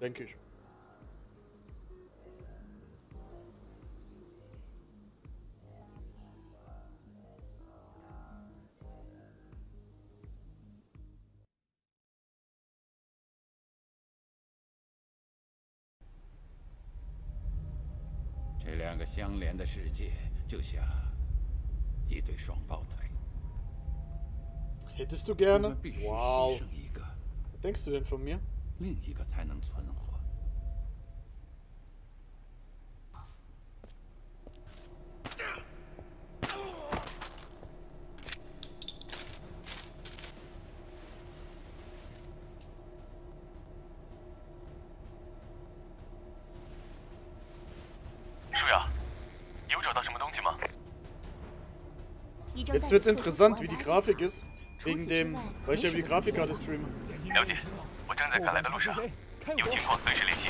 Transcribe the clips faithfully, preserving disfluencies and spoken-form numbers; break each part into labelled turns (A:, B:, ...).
A: Denke ich.
B: 这两个相连的世界，就像一对双胞胎。
A: Hättest du gerne?
B: 必须
A: Wow.
B: 牺牲一个，
A: Was denkst du denn von mir?
B: 另一个才能存活。
C: 舒雅，有找到什么东西吗？
A: Jetzt wird's interessant, wie die Grafik ist. Wegen dem, weil ich ja über die Grafikkarte streame.
C: 了解，我正在赶来的路上，有情况随时联系。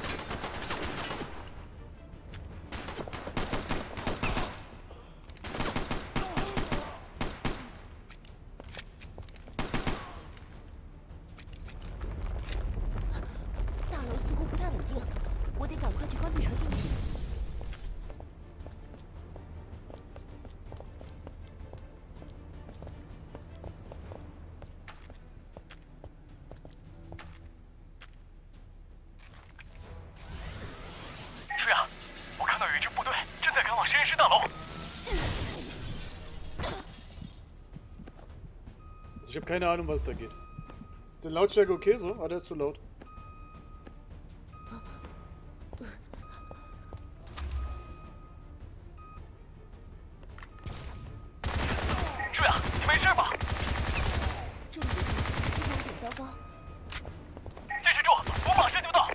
D: 大楼似乎不太稳定，我得赶快去关闭传送器。
A: Ich habe keine Ahnung, was da geht. Ist der Lautstärke okay so? Ah, der ist zu laut.
C: Shuya, 你没事吧？
D: 这里的情况有点糟糕。
C: 坚持住，我马上就到。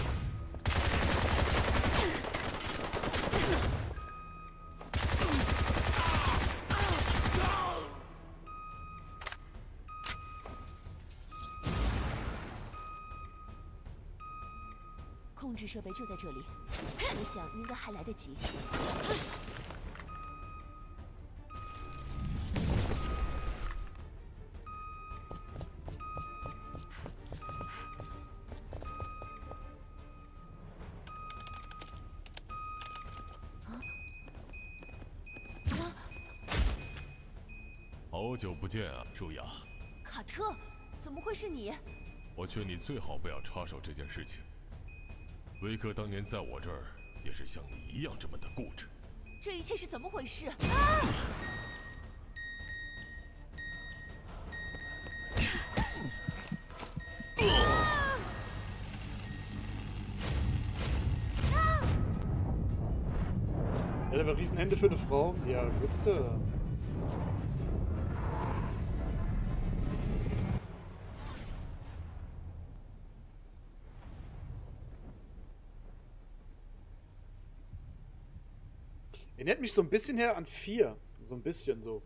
D: 控制设备就在这里，我想应该还来得及。啊！
E: 好久不见啊，舒雅。
D: 卡特，怎么会是你？
E: 我劝你最好不要插手这件事情。 威克当年在我这儿也是像你一样这么的固执。
D: 这一切是怎么回事？啊！
A: Ja, der war Riesenhände für eine Frau. Ja, bitte. Erinnert mich so ein bisschen her an vier. So ein bisschen so.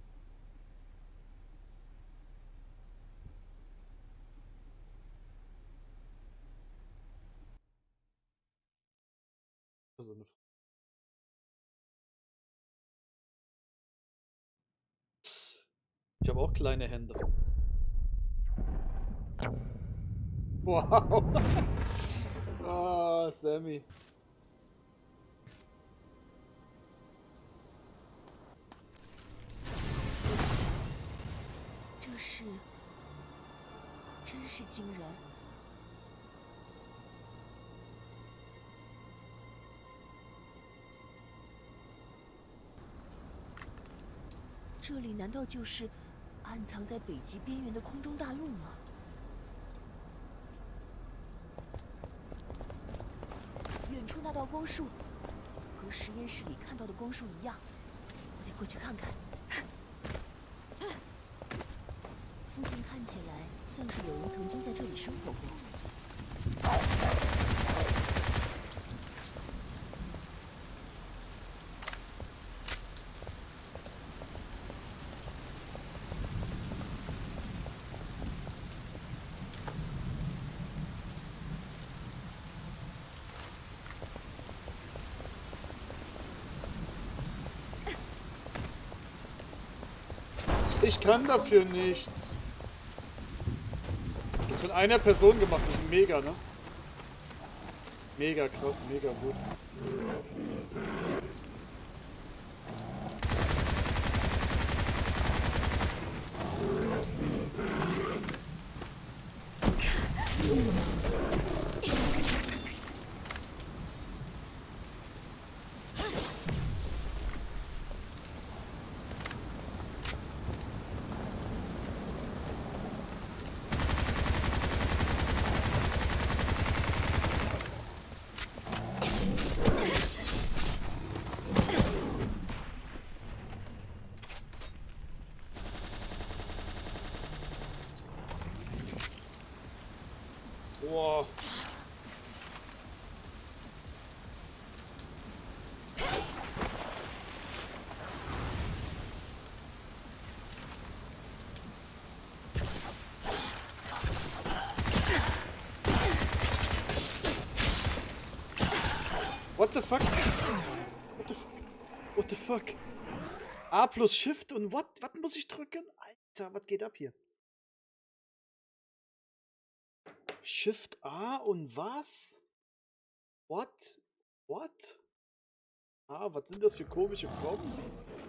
A: Also eine ich habe auch kleine Hände. Wow. Ah, Sammy.
D: 是，真是惊人。这里难道就是暗藏在北极边缘的空中大陆吗？远处那道光束，和实验室里看到的光束一样，我得过去看看。 附近看起来像是有人曾经在这里生活过。
A: Ich kann dafür nichts. Das ist von einer Person gemacht, das ist mega, ne? Mega krass, mega gut. Boah. What the fuck? What the, what the fuck? A plus Shift und what? Was muss ich drücken? Alter, was geht ab hier? Shift A und was? What? What? Ah, was sind das für komische Combos?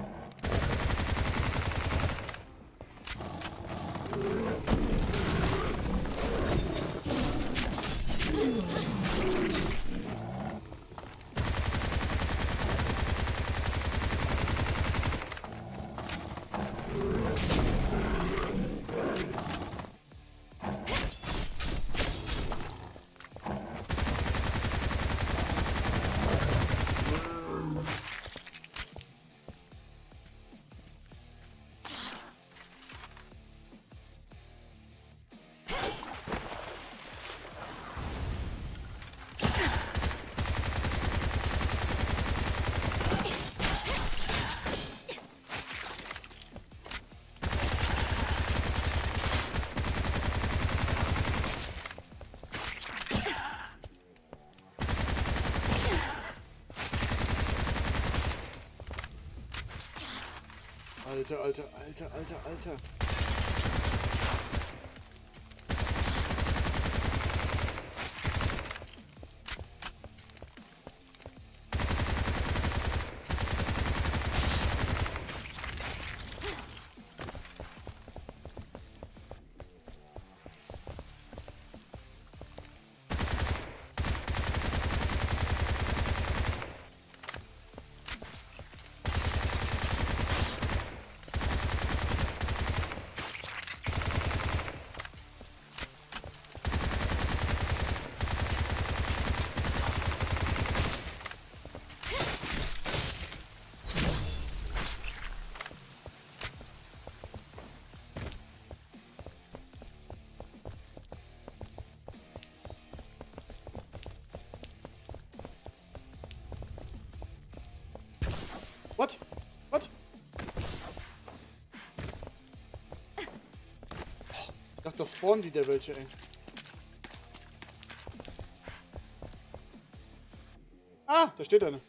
A: Alter, alter, alter, alter, alter. What? What? Ich dachte, da spawnen wieder welche, ey. Ah, da steht eine.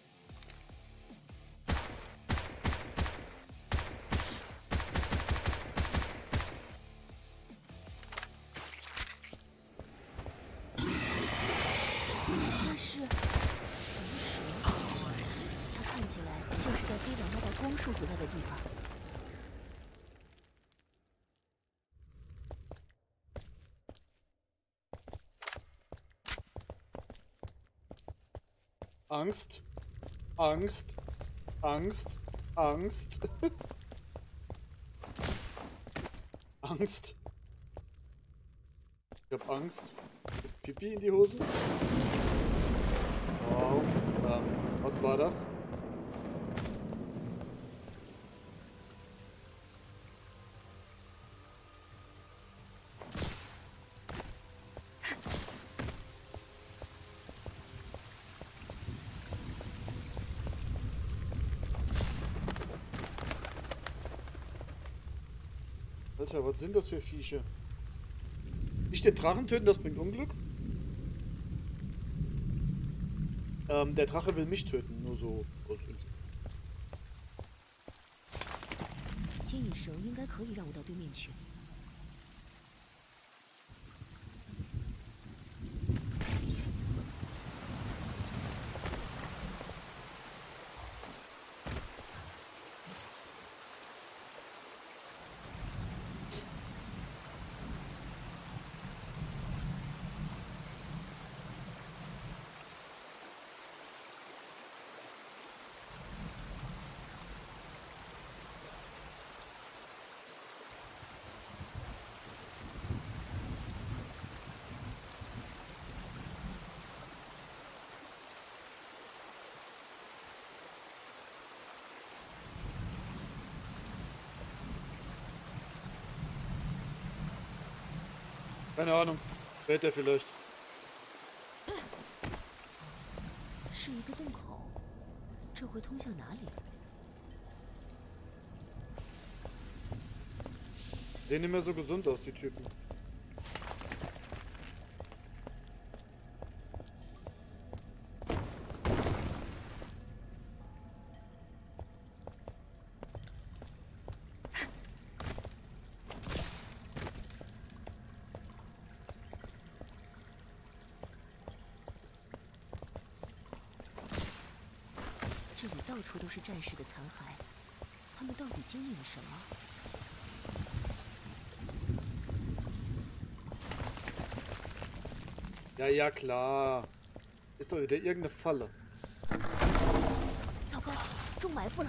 A: Angst, Angst, Angst, Angst, Angst. Ich hab Angst. Pipi in die Hosen. Wow. Ähm, was war das? Alter, was sind das für Viecher? Nicht den Drachen töten, das bringt Unglück. Ähm, der Drache will mich töten, nur so.
D: 牵引绳应该可以让我到对面去。
A: Keine Ahnung. Später vielleicht.
D: 是一个洞口，这会通向哪里？
A: Sehen nicht mehr so gesund aus, die Typen.
D: 这里到处都是战士的残骸，他们到底经历了什么？
A: Ja, ja, klar. Ist doch wieder irgendeine Falle.
D: 糟糕，中埋伏了！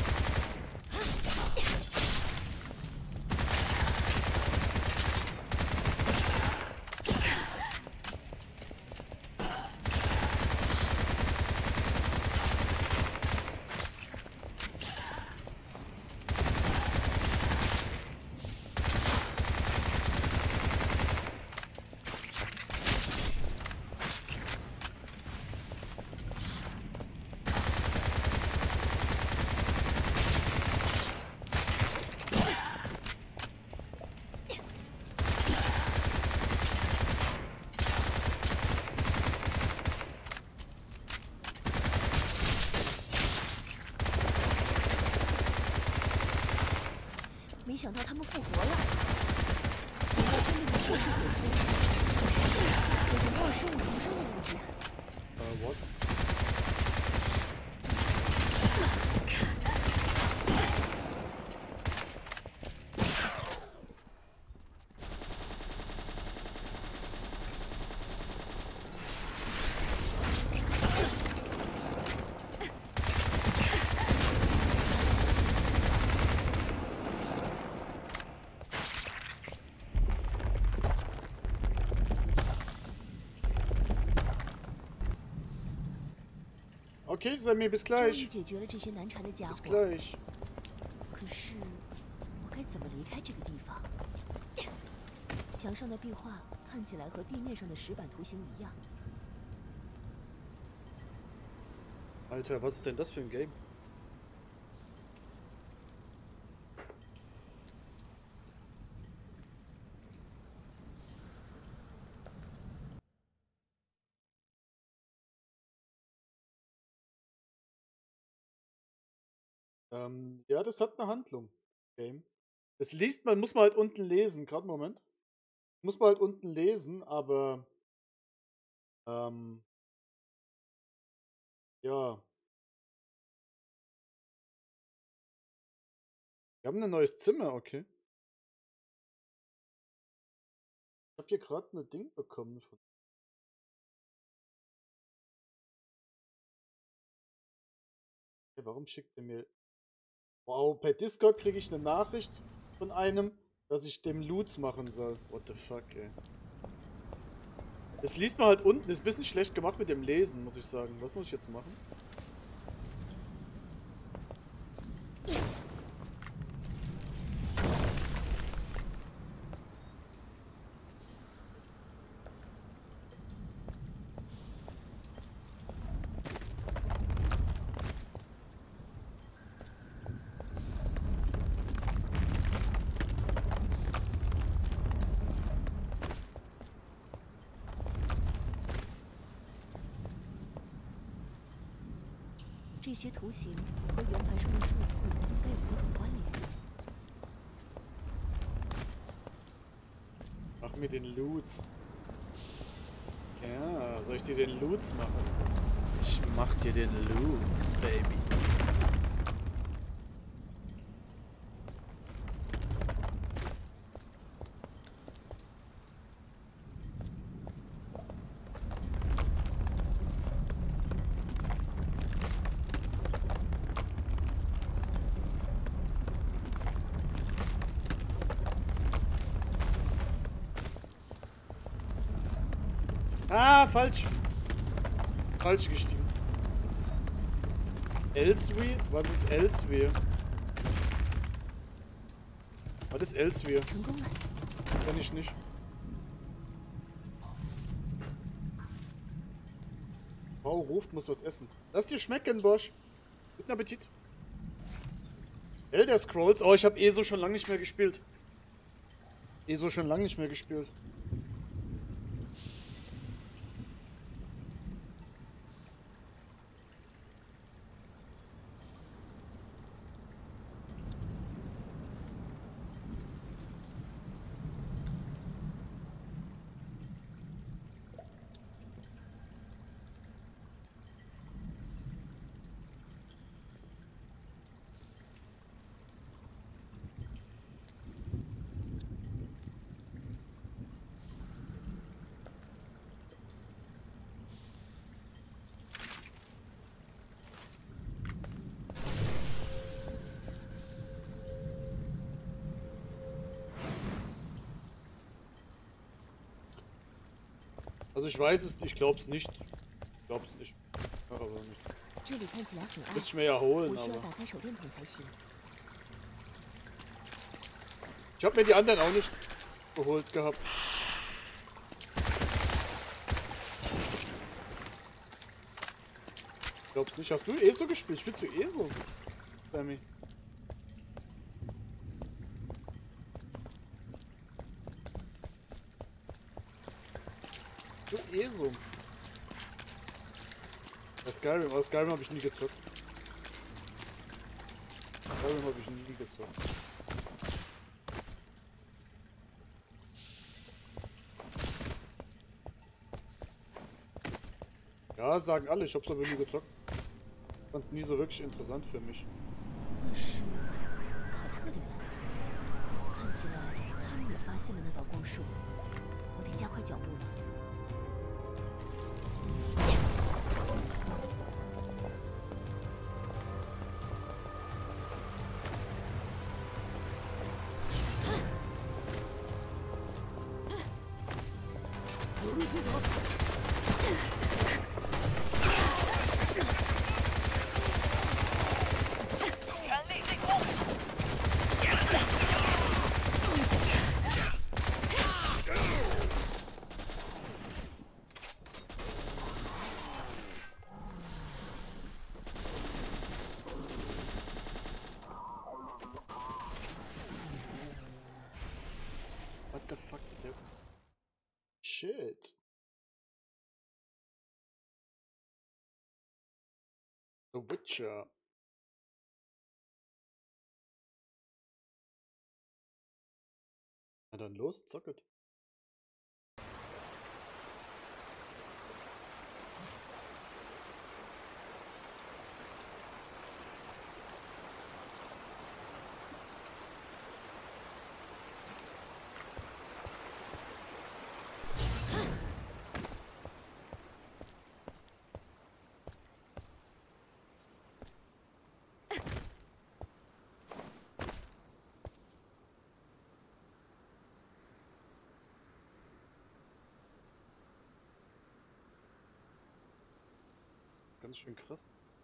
D: 没想到他们复活了。难道真的如故事所说，这个世界有着没有生物重生的物质？
A: 呃、uh, what? ，Okay, Sammy, bis
D: 终于
A: gleich.
D: 解决了这些难缠的家
A: Bis
D: 伙。
A: gleich.
D: 可是，我该怎么离开这个地方？墙上的壁画看起来和地面上的石板图形一样。
A: Alter, was ist denn das für ein Game? Ähm, ja, das hat eine Handlung. Game. Das liest man, muss man halt unten lesen. Gerade einen Moment. Muss man halt unten lesen, aber ähm, ja. Wir haben ein neues Zimmer, okay. Ich habe hier gerade ein Ding bekommen. Von okay, warum schickt er mir... Wow, per Discord kriege ich eine Nachricht von einem, dass ich dem Loots machen soll. What the fuck, ey. Das liest man halt unten. Ist ein bisschen schlecht gemacht mit dem Lesen, muss ich sagen. Was muss ich jetzt machen?
D: “这些图形和圆盘上的数字应该有某种关联。
A: Mach mir den Loots. Ja, soll ich dir den Loots machen? Ich mach dir den Loots, Baby. Ah, falsch. Falsch geschrieben. Elsewhere? Was ist Elsewhere? Was ist Elsewhere?
D: 成功了，
A: Kenn ich nicht. Frau ruft, muss was essen. Lass dir schmecken, Bosch. Guten Appetit. Elder Scrolls. Oh, ich habe E S O schon lange nicht mehr gespielt. E S O schon lange nicht mehr gespielt. Also ich weiß es, ich glaub's nicht. Ich glaub's nicht. Ja, aber nicht.
D: 这里看起来很暗，
A: Muss ich mir ja holen,
D: 我需要
A: aber.
D: 打开手电筒才行。
A: Ich hab mir die anderen auch nicht geholt gehabt. Ich glaub's nicht. Hast du E S O gespielt? Spielst du E S O? Sammy. So E S O. Bei Skyrim, aber Skyrim habe ich nie gezockt. Skyrim habe ich nie gezockt. Ja, sagen alle, ich hab's aber nie gezockt. Fand's nie so wirklich interessant für mich.
D: 那是卡特的人，看起来他们也发现了那道光束，我得加快脚步了。
A: What the fuck, der? Shit. The Witcher. Na dann los, zocket. Ganz schön krass.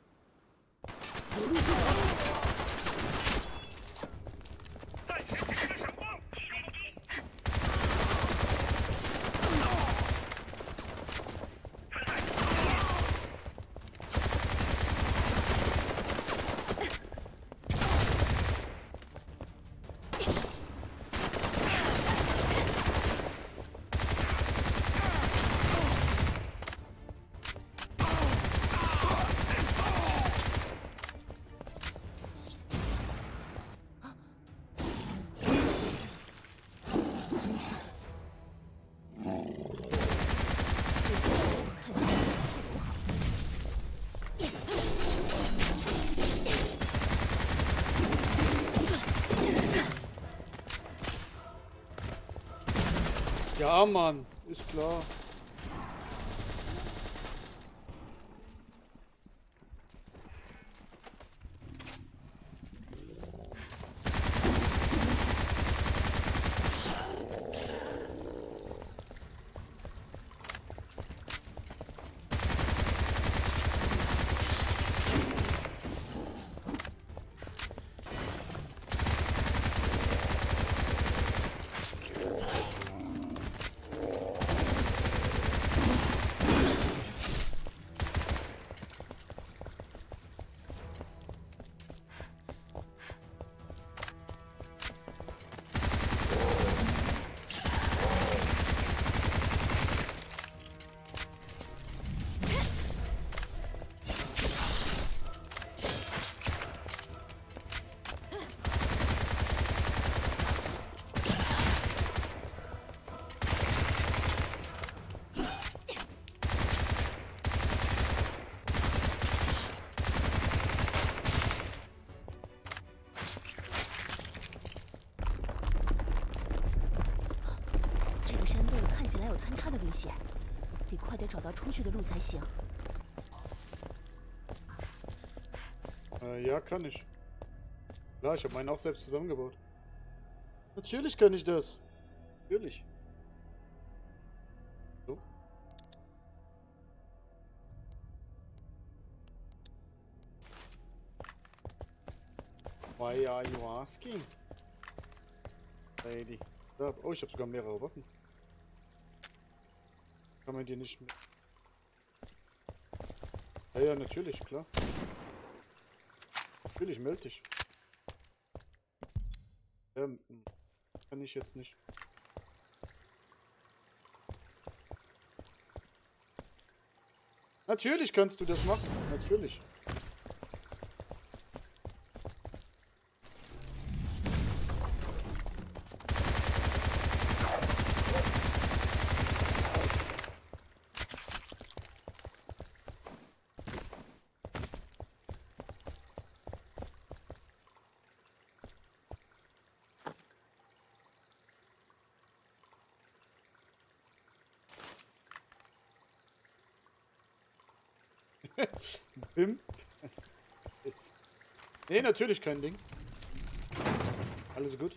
A: Ja, Mann, ist klar.
D: 这个山洞看起来有坍塌的危险，得快点找到出去的路才行。
A: Äh, ja, kann ich. Klar, ich habe meinen auch selbst zusammengebaut. Natürlich kann ich das. Natürlich. So. Why are you asking? Lady. Oh, ich habe sogar mehrere Waffen. Kann man die nicht mit... Ja, ja, natürlich, klar. Natürlich, melde dich. Ähm, kann ich jetzt nicht. Natürlich kannst du das machen. Natürlich. Bim. Ist. Nee, natürlich kein Ding. Alles gut.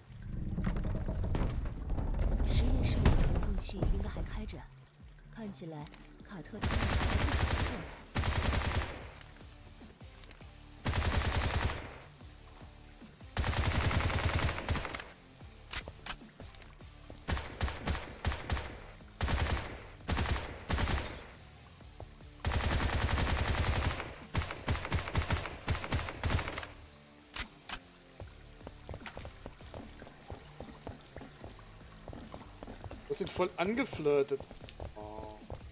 D: 实验室里的传送器应该还开着，看起来卡特他们还在不少人。
A: Das sind voll angeflirtet. Oh.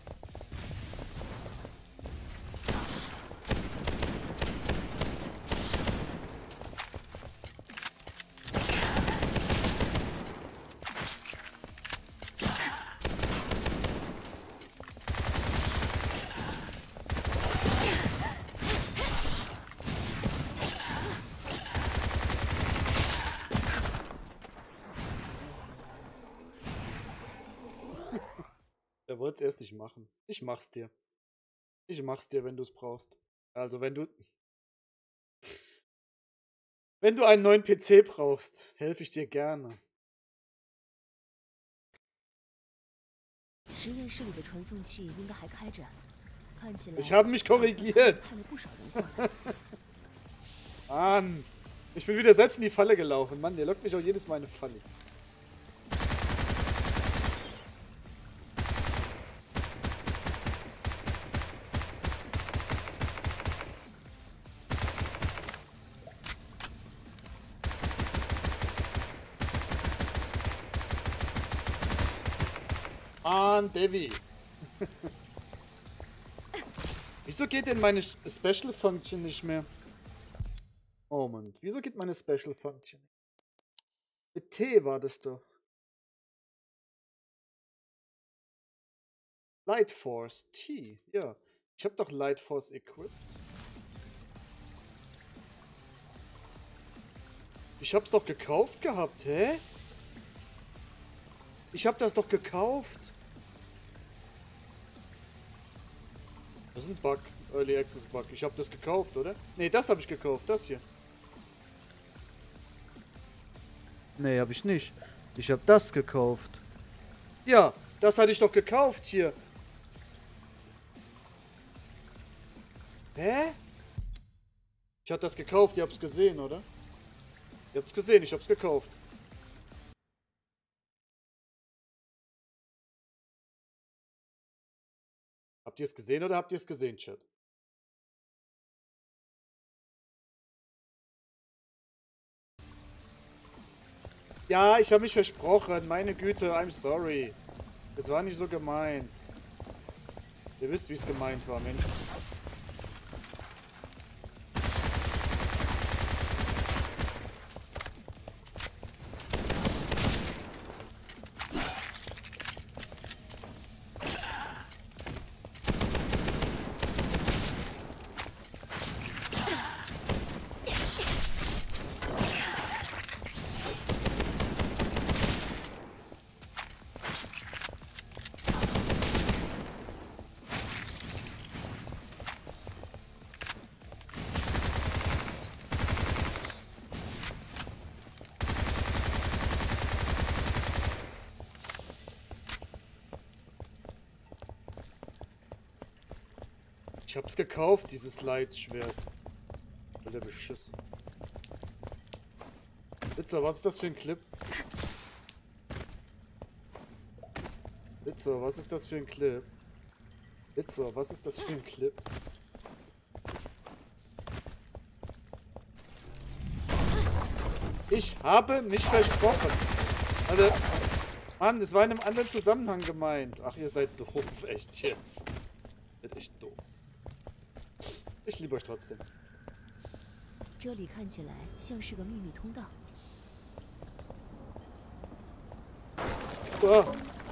A: Er wollte es erst nicht machen. Ich mach's dir. Ich mach's dir, wenn du es brauchst. Also wenn du... Wenn du einen neuen P C brauchst, helfe ich dir gerne.
D: 实验室里的传送器应该还开着，看起来
A: Ich habe mich korrigiert.
D: 看了不少人过来。
A: Mann. Ich bin wieder selbst in die Falle gelaufen. Mann, der lockt mich auch jedes Mal in eine Falle. Mann, Devi. Wieso geht denn meine Special Function nicht mehr? Oh Mann, wieso geht meine Special Function? Mit T war das doch. Light Force T, ja. Ich habe doch Light Force equipped. Ich hab's doch gekauft gehabt, hä? Ich hab das doch gekauft. Das ist ein Bug. Early Access Bug. Ich hab das gekauft, oder? Ne, das habe ich gekauft. Das hier. Nee, habe ich nicht. Ich habe das gekauft. Ja, das hatte ich doch gekauft hier. Hä? Ich hatte das gekauft. Ihr habt's gesehen, oder? Ihr habt's gesehen. Ich hab's gekauft. Habt ihr es gesehen oder habt ihr es gesehen, Chat? Ja, ich habe mich versprochen. Meine Güte, I'm sorry. Es war nicht so gemeint. Ihr wisst, wie es gemeint war, Mensch. Ich hab's gekauft, dieses Leitschwert. Voll der Beschiss. Blitzer, was ist das für ein Clip? Blitzer, was ist das für ein Clip? Blitzer, was ist das für ein Clip? Ich habe mich versprochen. Also, Mann, es war in einem anderen Zusammenhang gemeint. Ach, ihr seid doof. Echt jetzt. Wird echt doof. Ich liebe euch trotzdem.
D: 这里看起来像是个秘密通道。
A: Ah.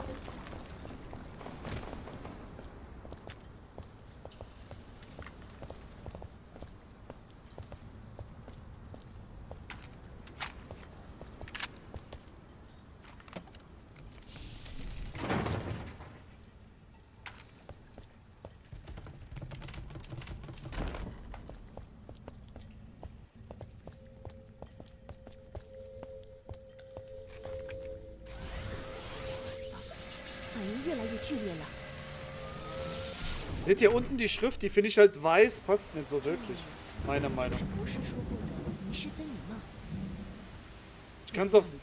A: Seht ihr unten die Schrift? Die finde ich halt weiß, passt nicht so wirklich. Meiner Meinung. Ich kann es auch...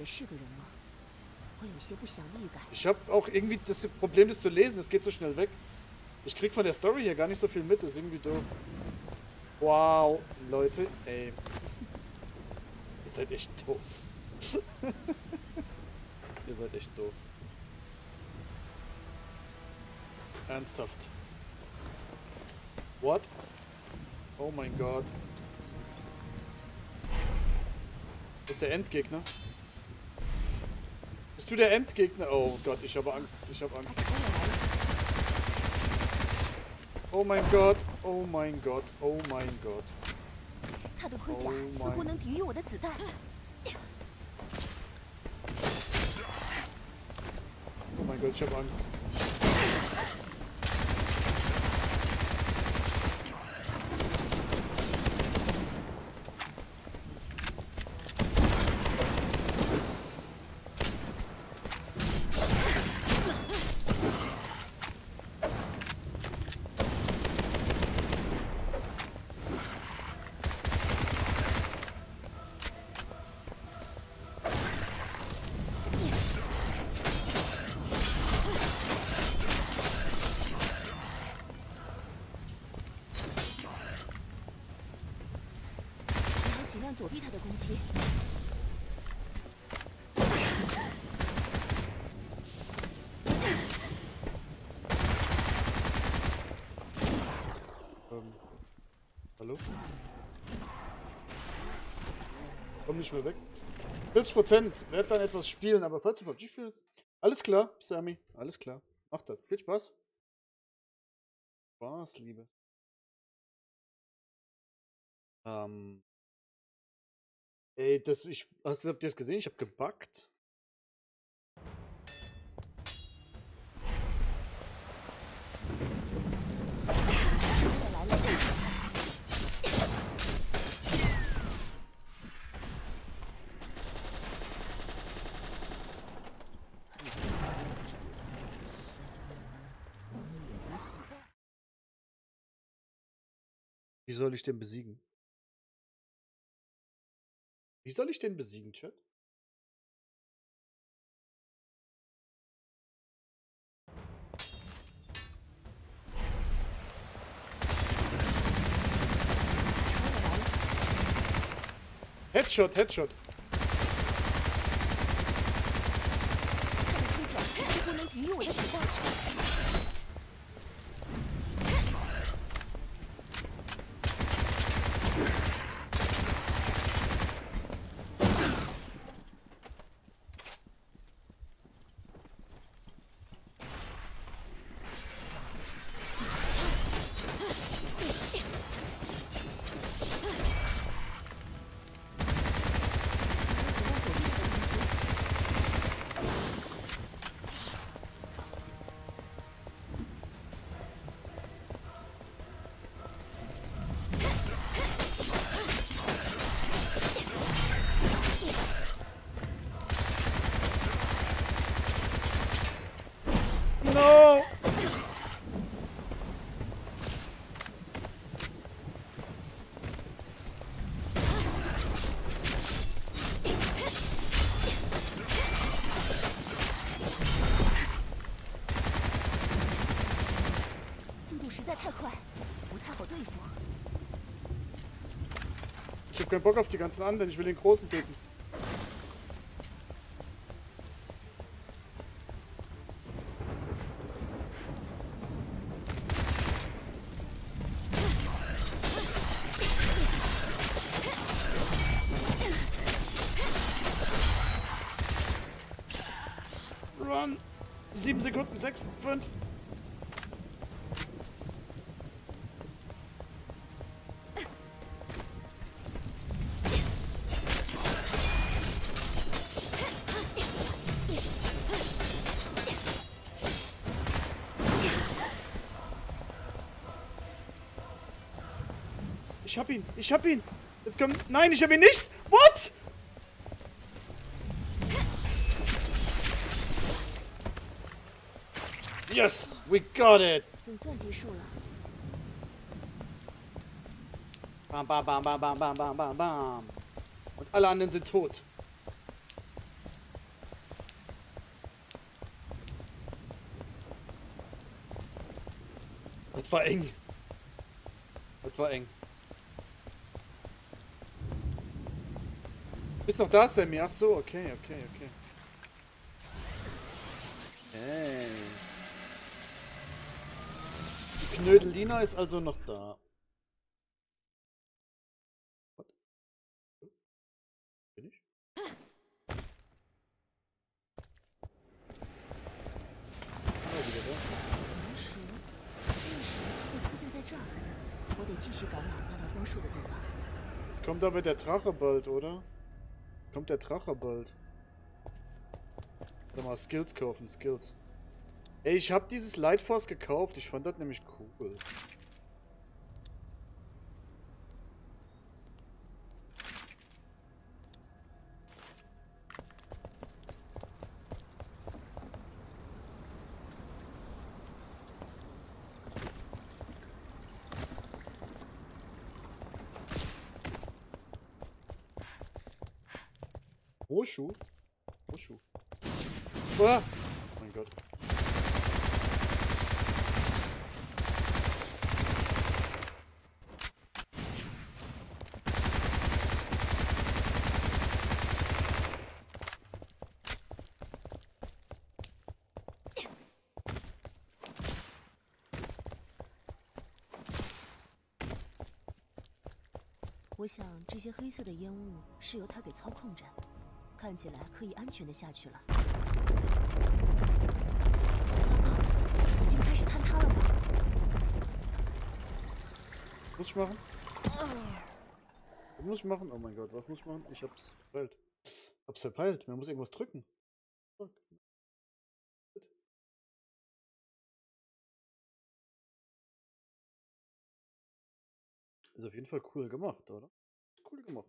A: Ich habe auch irgendwie das Problem, das zu lesen. Das geht so schnell weg. Ich krieg von der Story hier gar nicht so viel mit. Das ist irgendwie doof. Wow, Leute, ey. Ihr seid echt doof. Ihr seid echt doof. Ernsthaft. What? Oh mein Gott. Das ist der Endgegner. Bist du der Endgegner? Oh Gott, ich habe Angst. Ich habe Angst. Oh mein Gott. Oh mein Gott. Oh mein Gott. Oh mein Gott, ich habe Angst. Ähm, hallo? Komm nicht mehr weg. fünfzig Prozent. Werd dann etwas spielen, aber falls du P U B G spielst. Alles klar, Sammy. Alles klar. Mach das. Viel Spaß. Spaß, Liebe. Ähm. Ey, das, ich, hast, habt ihr das gesehen? Ich hab gebuggt. Wie soll ich den besiegen? Wie soll ich den besiegen, Chat? Headshot, Headshot.
D: 快，不太好对付。
A: Ich hab keinen Bock auf die ganzen anderen, ich will den Großen töten. Run! Sieben Sekunden, sechs, fünf. Ich hab ihn, ich hab ihn. Jetzt kommt. Nein, ich hab ihn nicht. What? Yes, we got it.
D: 总算结束了。
A: Bam, bam, bam, bam, bam, bam, bam, bam, bam. Und alle anderen sind tot. Das war eng. Das war eng. Bist noch da, Sammy? Ach so, okay, okay, okay. Hey. Die Knödelina ist also noch da. What? Bin ich? Ah, wieder da.
D: 同时，为什么会出现在这儿？我得继续赶往那道光束的地方。
A: Jetzt kommt aber der Drache bald, oder? Kommt der Drache bald. Sag mal, Skills kaufen, Skills. Ey, ich hab dieses Light Force gekauft. Ich fand das nämlich cool. Roshu? Roshu. Ah! Oh mein Gott.
D: 我想这些黑色的烟雾是由他给操控着。 看起来可以安全的下去了。糟糕，已经开始坍塌了吗？
A: Was muss ich machen? Was muss ich machen? Oh mein Gott, was muss ich machen? Ich hab's verpeilt. Hab's verpeilt. Man muss irgendwas drücken. Fuck. Ist auf jeden Fall cool gemacht, oder? Cool gemacht.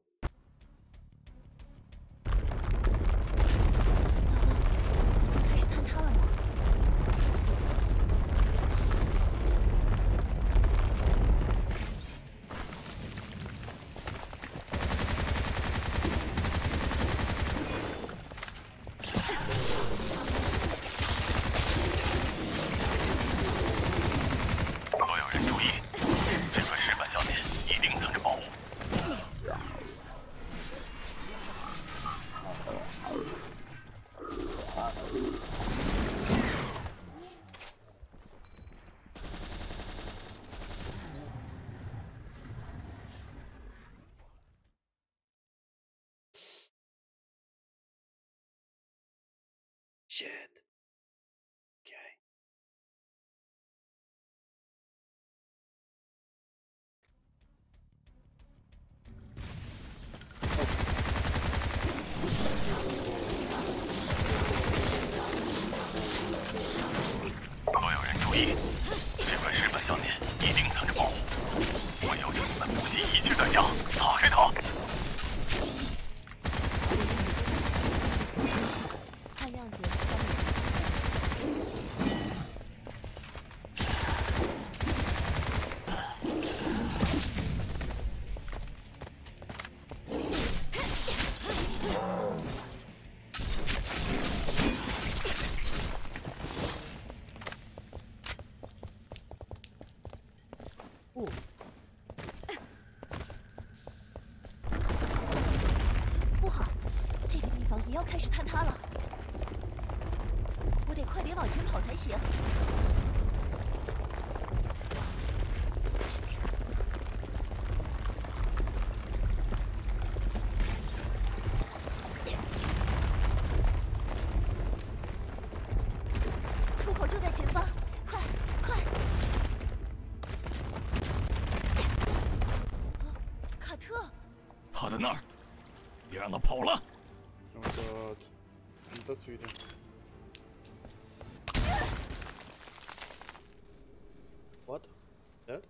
A: Shit. Okay.
D: 坍塌了，我得快点往前跑才行。出口就在前方，快快！卡特，
B: 他在那儿，别让他跑了。
A: Oh Gott. Und das wieder. What? That?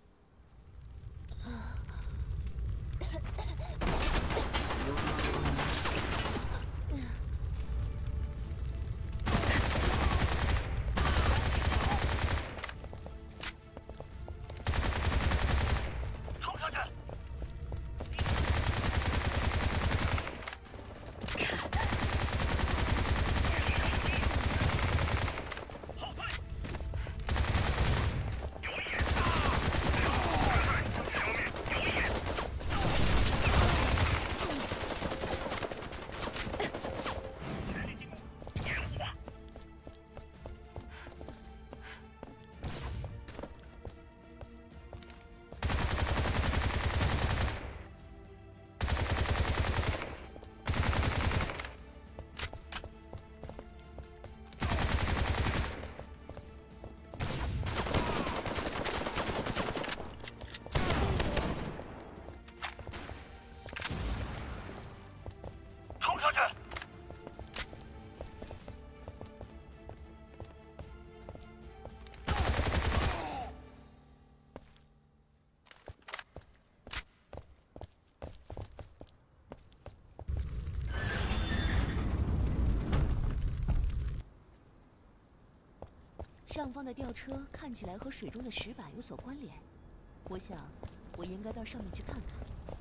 D: 上方的吊车看起来和水中的石板有所关联，我想我应该到上面去看看。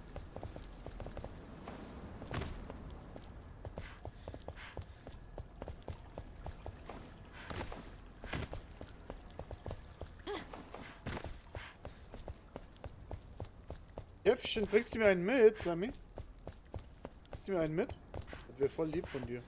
A: Käffchen, bringst du mir einen mit, Sammy? Bringst du mir einen mit? Das wäre voll lieb von dir.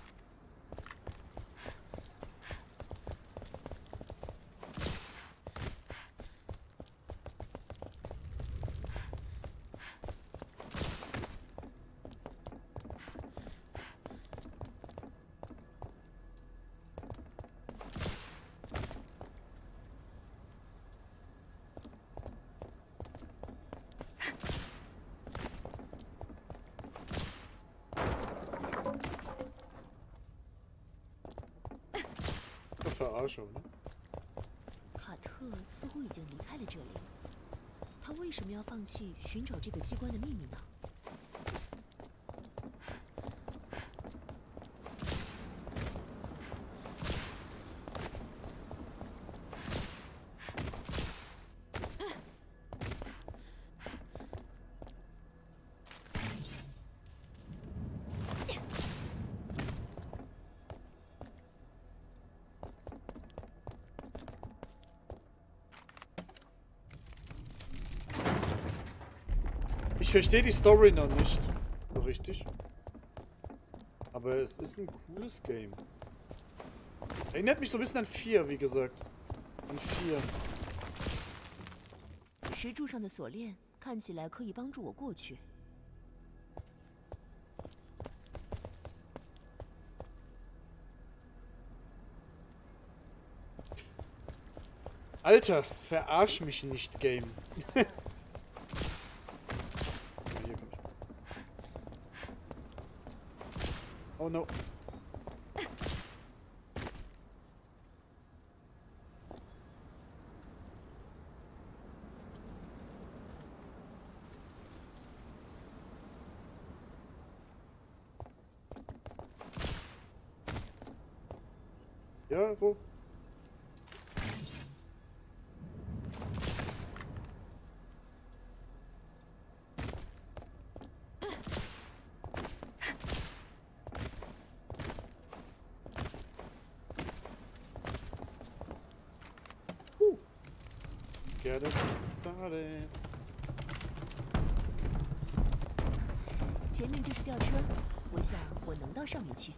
A: Verarschung, ne?
D: 卡特似乎已经离开了这里，他为什么要放弃寻找这个机关的秘密呢？
A: Ich verstehe die Story noch nicht so richtig. Aber es ist ein cooles Game. Erinnert mich so ein bisschen an vier, wie gesagt. An vier.
D: 石柱上的锁链看起来可以帮助我过去。
A: Alter, verarsch mich nicht, Game. Oh no. Ja, wo? Get it started.
D: 前面就是吊车， 我想我能到上面去。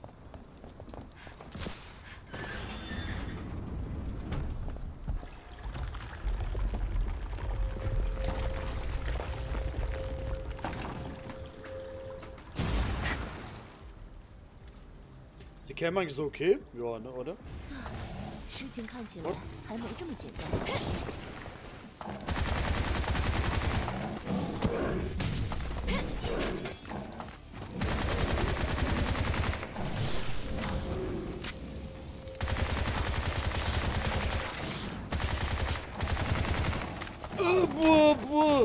A: Ist die Cam eigentlich so okay? Ja, ne, oder?
D: 事情看起来还没这么简单。
A: Äh, boah, boah.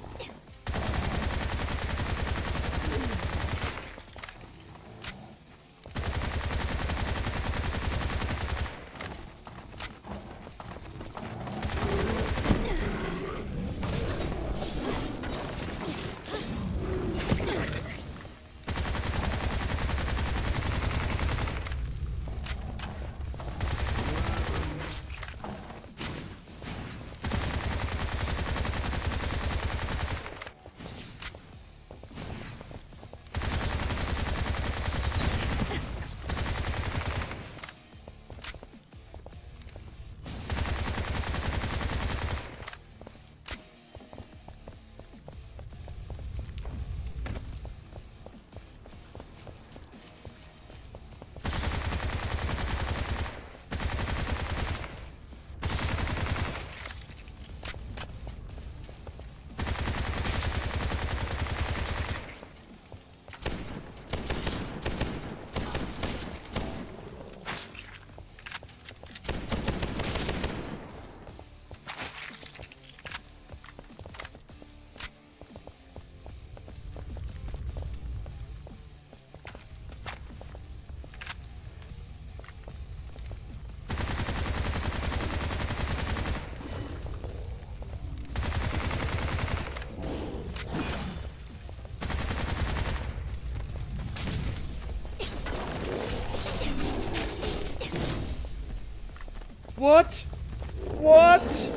A: What? What?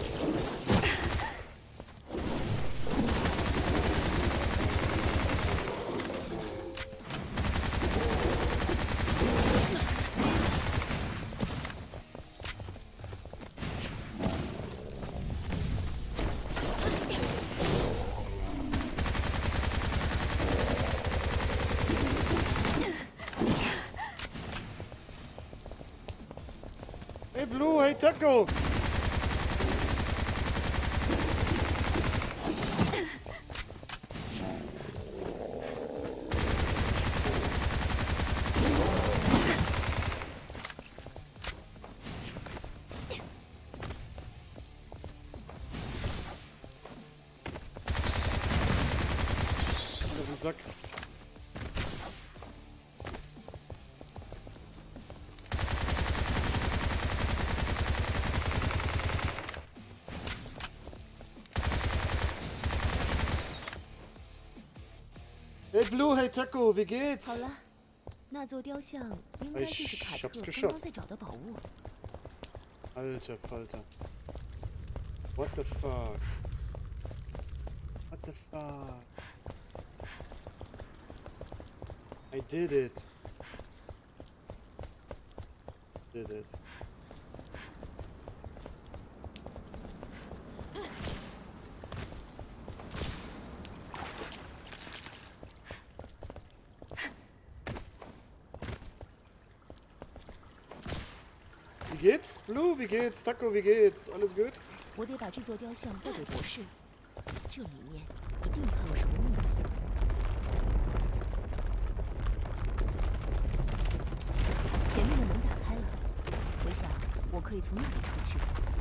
A: Hey Blue, hey Taco! Auf den Sack. Hey Blue, hey Taco, wie geht's?
D: 好了，那座雕像应该就是卡
A: Ich
D: 特
A: hab's
D: 刚
A: geschafft.
D: 刚在找的宝物。
A: Alter Falter. What the fuck? What the fuck? I did it. Did it. Wie geht's? Blue, wie geht's? Taco, wie geht's? Alles gut?
D: 我得把这座雕像带给博士，这里面一定藏有什么秘密。前面的门打开了，我想我可以从那里出去。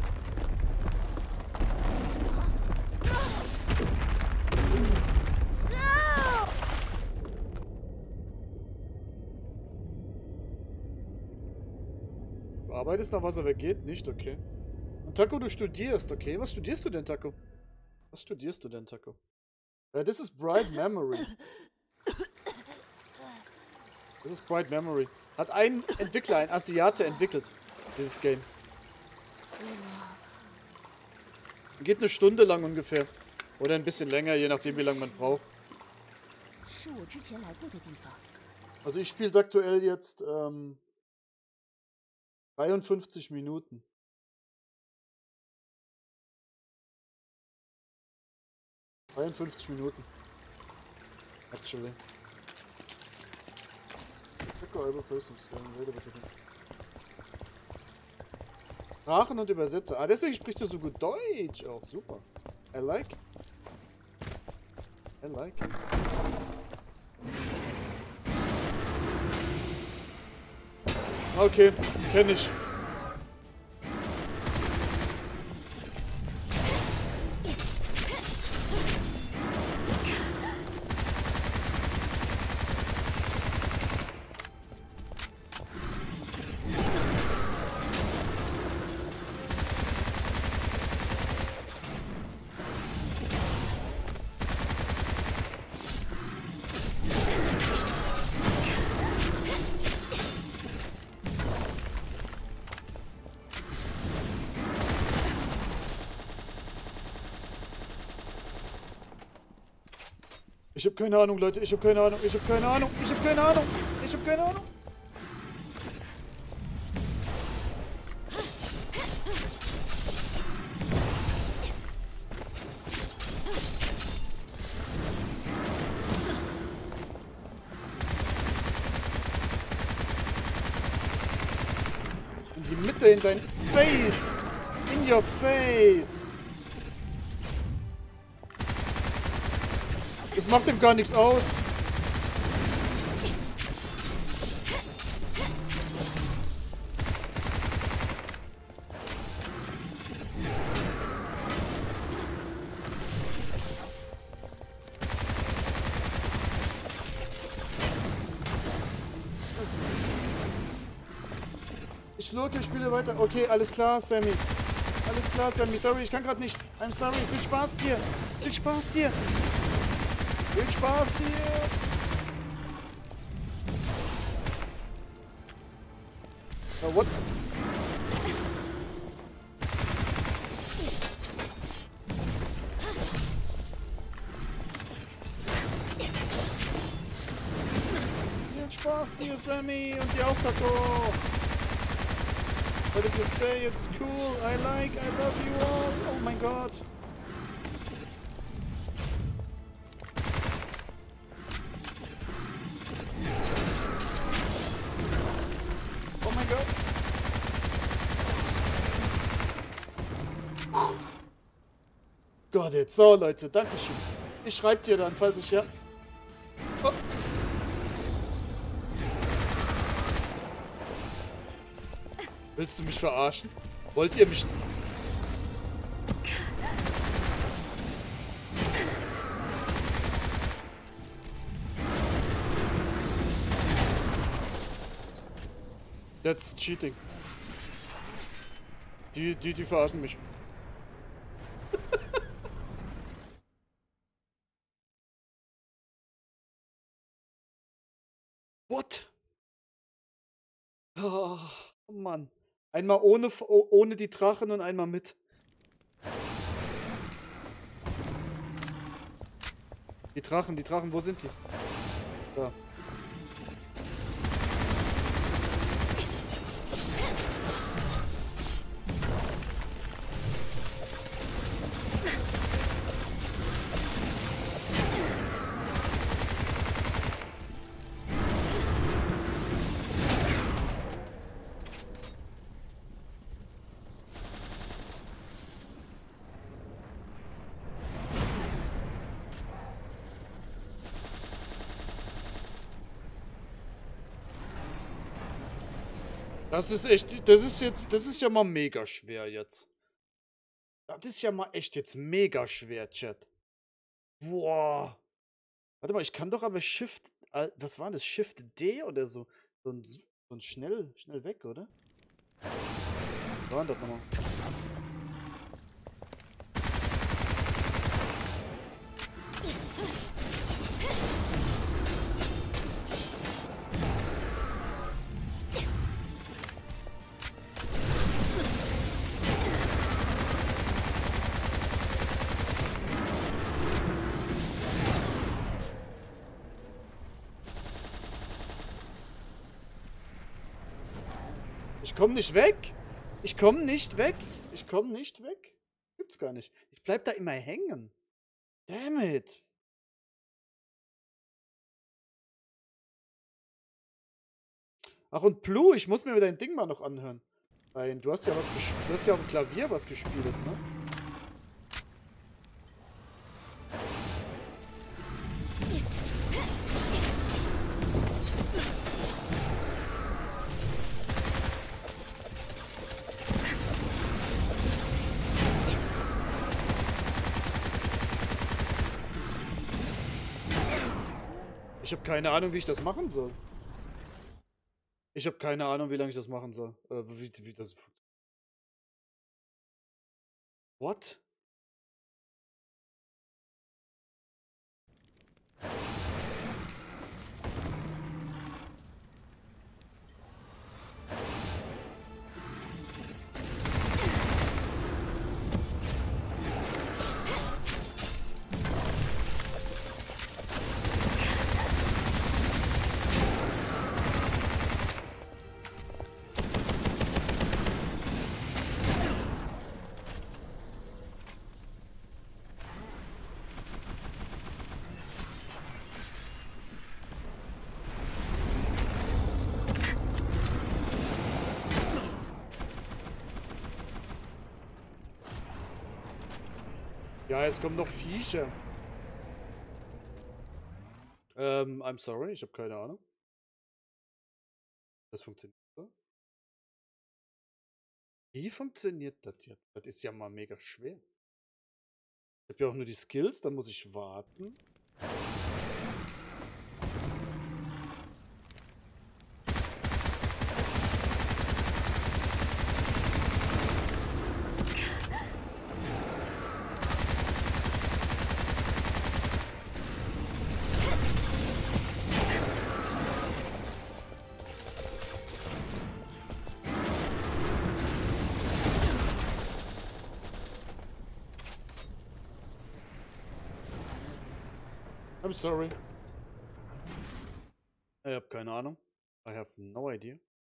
A: Du arbeitest nach Wasser weggeht? Nicht, okay. Und Taco, du studierst, okay. Was studierst du denn, Taco? Was studierst du denn, Taco? Ja, das ist Bright Memory. Das ist Bright Memory. Hat ein Entwickler, ein Asiate entwickelt, dieses Game. Geht eine Stunde lang ungefähr. Oder ein bisschen länger, je nachdem, wie lange man braucht.
D: 是我之前来过的地方。
A: Also ich spiele aktuell jetzt ähm, dreiundfünfzig Minuten. dreiundfünfzig Minuten. Actually. Sprachen und Übersetzer. Ah, deswegen sprichst du so gut Deutsch auch. Super. I like. I like. Okay, kenne ich. Ich hab keine Ahnung, Leute. Ich hab keine Ahnung. Ich hab keine Ahnung. Ich hab keine Ahnung. Ich hab keine Ahnung. In die Mitte, in dein Face. In your face. Das macht ihm gar nichts aus. Ich lurke, ich spiele weiter. Okay, alles klar, Sammy. Alles klar, Sammy. Sorry, ich kann gerade nicht. I'm sorry. Viel Spaß dir. Viel Spaß dir. Viel Spaß dir! Oh, what? Viel Spaß dir, Sammy! Und dir auch, Taco! But if you stay, it's cool. I like, I love you all. Oh mein Gott! Gott, jetzt so, Leute, dankeschön. Ich schreibe dir dann, falls ich ja... Oh. Willst du mich verarschen? Wollt ihr mich... That's cheating. Die, die, die verarschen mich. What? Oh, Mann. Einmal ohne, ohne die Drachen und einmal mit. Die Drachen, die Drachen, wo sind die? Da. Das ist echt, das ist jetzt, das ist ja mal mega schwer jetzt. Das ist ja mal echt jetzt mega schwer, Chat. Boah. Warte mal, ich kann doch aber Shift, was war das? Shift D oder so? So ein, so ein schnell, schnell weg, oder? Was war das nochmal? Ich komme nicht weg. Ich komme nicht weg. Ich komme nicht weg. Gibt's gar nicht. Ich bleib da immer hängen. Damn it. Ach und Blue, ich muss mir dein Ding mal noch anhören. Weil du hast ja was gespielt. Du hast ja auf dem Klavier was gespielt, ne? Ich habe keine Ahnung, wie ich das machen soll. Ich habe keine Ahnung, wie lange ich das machen soll. Äh, wie, wie das. What? Ja, jetzt kommen noch Viecher. Ähm, I'm sorry, ich habe keine Ahnung. Das funktioniert so. Wie funktioniert das jetzt? Das ist ja mal mega schwer. Ich habe ja auch nur die Skills, dann muss ich warten. I'm sorry. Ich habe keine Ahnung. I have no idea.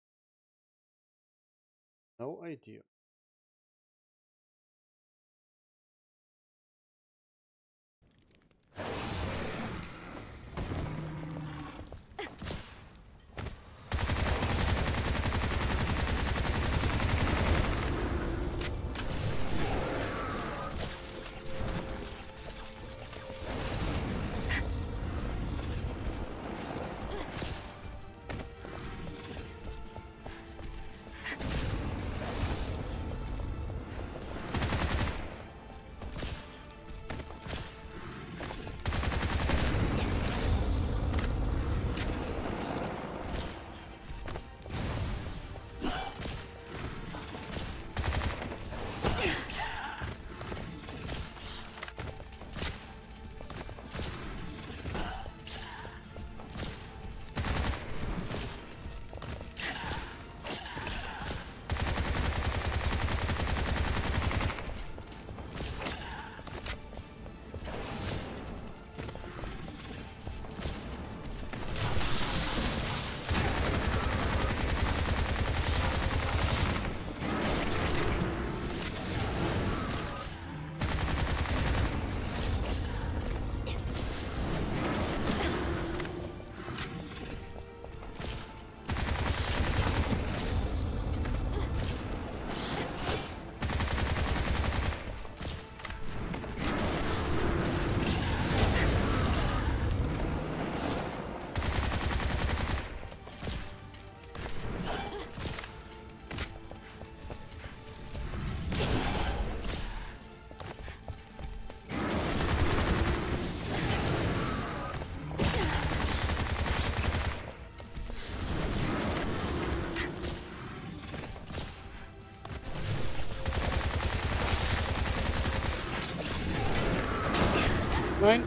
A: No idea. Nein.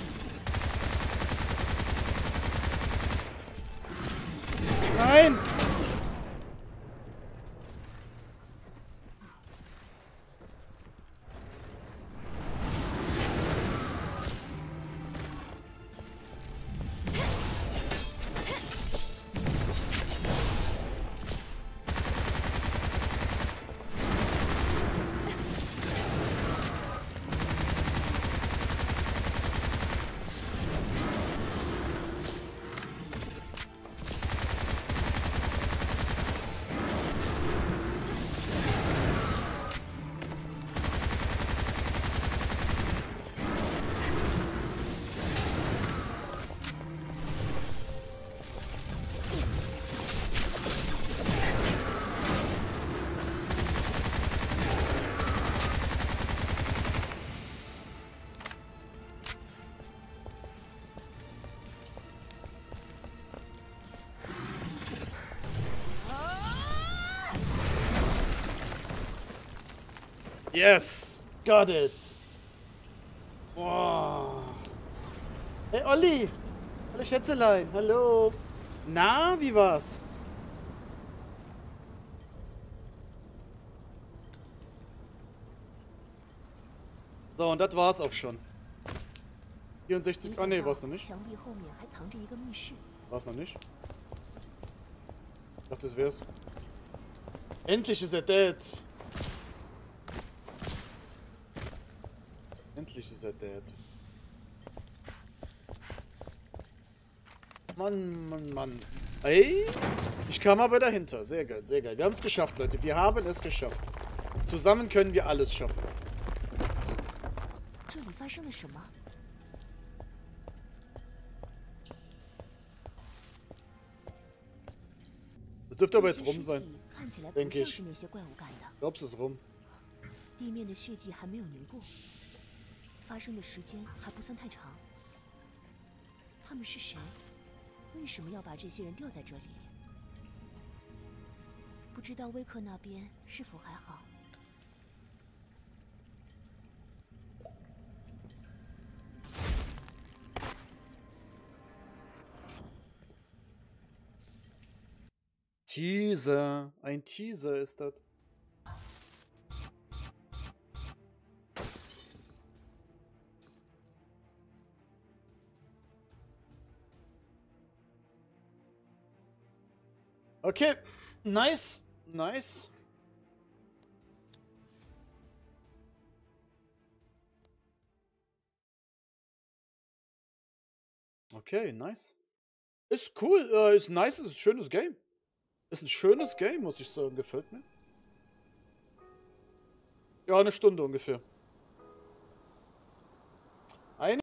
A: Nein. Yes! Got it! Boah. Hey Olli! Hallo Schätzelein, hallo! Na, wie war's? So, und das war's auch schon. vierundsechzig. Ah, nee, war's noch nicht.
D: 墙壁后面还藏着一个密室。
A: War's noch nicht. Ich dachte, das wär's. Endlich ist er dead. Endlich ist er dead. Mann, Mann, Mann. Ey, ich kam aber dahinter. Sehr geil, sehr geil. Wir haben es geschafft, Leute. Wir haben es geschafft. Zusammen können wir alles schaffen.
D: 这里发生了什么？
A: Das dürfte aber jetzt
D: 这些
A: rum
D: 尸
A: sein.
D: 体看起来
A: denke
D: 不像
A: ich.
D: 是那些怪物干的。
A: Ich glaube, es ist rum.
D: 地面的血迹还没有凝固，发生的时间还不算太长。他们是谁？为什么要把这些人吊在这里？不知道威克那边是否还好？
A: Teaser. Ein Teaser ist das. Okay. Nice. Nice. Okay, nice. Ist cool. Äh, ist nice. Ist ein schönes Game. Ist ein schönes Game, muss ich sagen. Gefällt mir. Ja, eine Stunde ungefähr.